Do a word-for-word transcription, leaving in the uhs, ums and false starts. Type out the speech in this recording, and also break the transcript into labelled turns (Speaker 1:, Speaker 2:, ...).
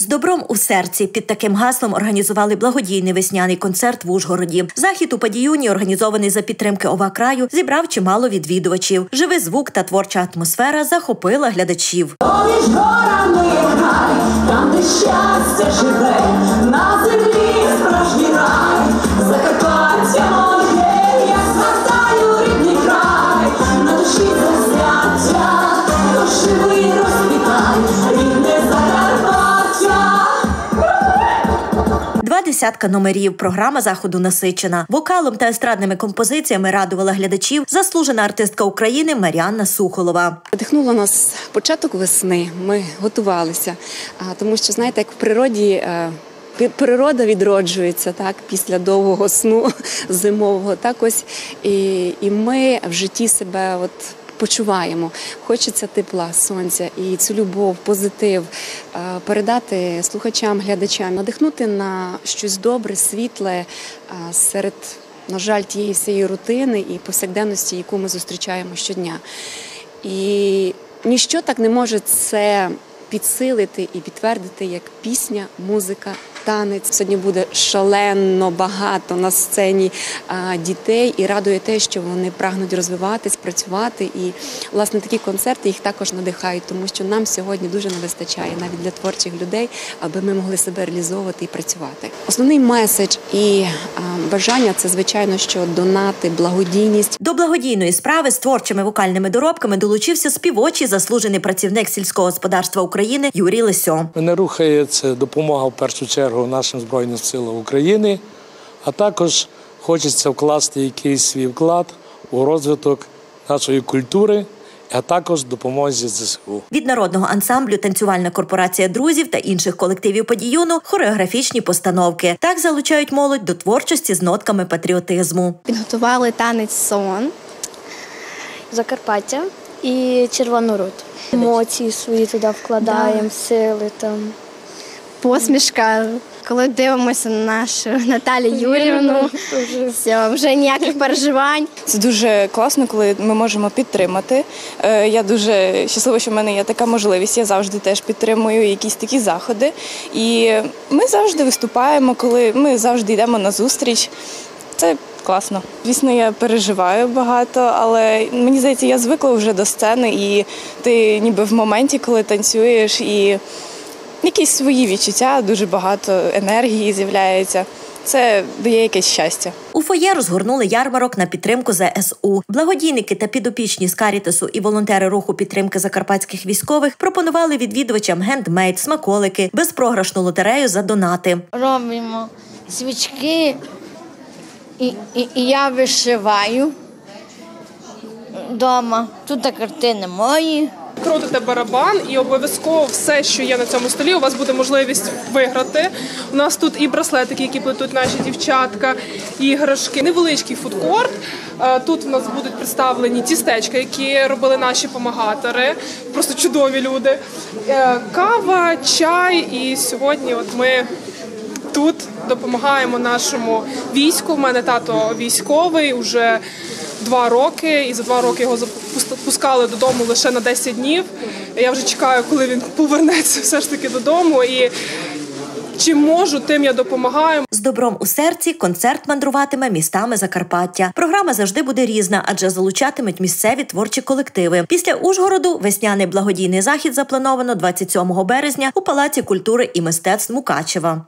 Speaker 1: З добром у серці під таким гаслом організували благодійний весняний концерт в Ужгороді. Захід у Падіюні, організований за підтримки ОВА краю, зібрав чимало відвідувачів. Живий звук та творча атмосфера захопила глядачів.
Speaker 2: Поміж горами грай, там, де щастя живе, на землі справжній рай, Закарпаття моє, я згадаю рідний край, на душі засвяття, дошиви й розквітай, рідне Закарпаття.
Speaker 1: Два десятка номерів. Програма заходу насичена. Вокалом та естрадними композиціями радувала глядачів заслужена артистка України Маріанна Сухолова.
Speaker 3: Надихнуло нас початок весни, ми готувалися, тому що, знаєте, як в природі природа відроджується так, після довгого сну зимового, так ось і, і ми в житті себе от почуваємо. Хочеться тепла, сонця і цю любов, позитив передати слухачам, глядачам, надихнути на щось добре, світле серед, на жаль, тієї всієї рутини і повсякденності, яку ми зустрічаємо щодня. І ніщо так не може це підсилити і підтвердити, як пісня, музика, танець. Сьогодні буде шалено багато на сцені а, дітей, і радує те, що вони прагнуть розвиватись, працювати. І, власне, такі концерти їх також надихають, тому що нам сьогодні дуже не вистачає, навіть для творчих людей, аби ми могли себе реалізовувати і працювати. Основний меседж і а, бажання – це, звичайно, що донати, благодійність.
Speaker 1: До благодійної справи з творчими вокальними доробками долучився співочий заслужений працівник сільського господарства України Юрій Лисьо.
Speaker 4: Мене рухає це допомога в першу чергу нашим Збройним силам України, а також хочеться вкласти якийсь свій вклад у розвиток нашої культури, а також допомозі ЗСУ.
Speaker 1: Від народного ансамблю «Танцювальна корпорація друзів» та інших колективів Падіюну хореографічні постановки. Так залучають молодь до творчості з нотками патріотизму.
Speaker 5: Підготували танець «Сон», Закарпаття і Червону руту. Емоції свої туди вкладаємо, да. Сили там. Посмішка. Коли дивимося на нашу Наталію Юріївну, все, вже ніяких переживань.
Speaker 6: Це дуже класно, коли ми можемо підтримати. Я дуже щаслива, що в мене є така можливість. Я завжди теж підтримую якісь такі заходи. І ми завжди виступаємо, коли ми завжди йдемо на зустріч. Це класно. Звісно, я переживаю багато, але мені здається, я звикла вже до сцени, і ти ніби в моменті, коли танцюєш, і якісь свої відчуття, дуже багато енергії з'являється. Це дає якесь щастя.
Speaker 1: У фоє розгорнули ярмарок на підтримку зе ес у. Благодійники та підопічні з Карітасу і волонтери руху підтримки закарпатських військових пропонували відвідувачам гендмейд, смаколики, безпрограшну лотерею за донати.
Speaker 7: Робимо свічки, і, і, і я вишиваю вдома. Тут картини мої.
Speaker 8: Крутите барабан і обов'язково все, що є на цьому столі, у вас буде можливість виграти. У нас тут і браслетики, які плетуть наші дівчатка, і іграшки. Невеличкий фудкорт. Тут у нас будуть представлені тістечка, які робили наші помагатори. Просто чудові люди. Кава, чай. І сьогодні от ми тут допомагаємо нашому війську. У мене тато військовий, вже два роки, і за два роки його запускали додому лише на десять днів. Я вже чекаю, коли він повернеться все ж таки додому, і чим можу, тим я допомагаю.
Speaker 1: З добром у серці концерт мандруватиме містами Закарпаття. Програма завжди буде різна, адже залучатимуть місцеві творчі колективи. Після Ужгороду весняний благодійний захід заплановано двадцять сьомого березня у Палаці культури і мистецтв Мукачева.